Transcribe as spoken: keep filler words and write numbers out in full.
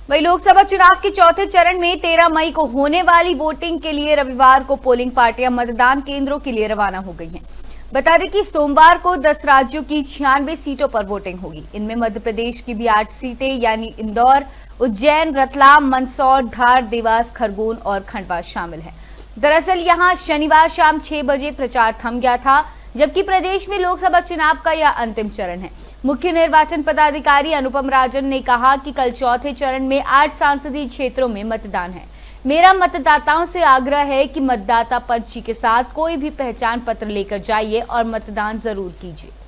वहीं लोकसभा चुनाव के चौथे चरण में तेरह मई को होने वाली वोटिंग के लिए रविवार को पोलिंग पार्टियां मतदान केंद्रों के लिए रवाना हो गई हैं। बता दें कि सोमवार को दस राज्यों की छियानवे सीटों पर वोटिंग होगी। इनमें मध्य प्रदेश की भी आठ सीटें यानी इंदौर, उज्जैन, रतलाम, मंदसौर, धार, देवास, खरगोन और खंडवा शामिल है। दरअसल यहां शनिवार शाम छह बजे प्रचार थम गया था, जबकि प्रदेश में लोकसभा चुनाव का यह अंतिम चरण है। मुख्य निर्वाचन पदाधिकारी अनुपम राजन ने कहा कि कल चौथे चरण में आठ संसदीय क्षेत्रों में मतदान है। मेरा मतदाताओं से आग्रह है कि मतदाता पर्ची के साथ कोई भी पहचान पत्र लेकर जाइए और मतदान जरूर कीजिए।